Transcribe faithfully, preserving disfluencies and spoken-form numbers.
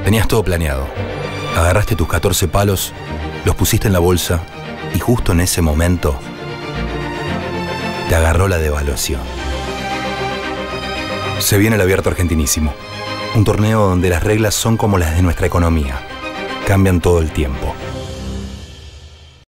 Tenías todo planeado. Agarraste tus catorce palos, los pusiste en la bolsa y justo en ese momento te agarró la devaluación. Se viene el Abierto Argentinísimo. Un torneo donde las reglas son como las de nuestra economía. Cambian todo el tiempo.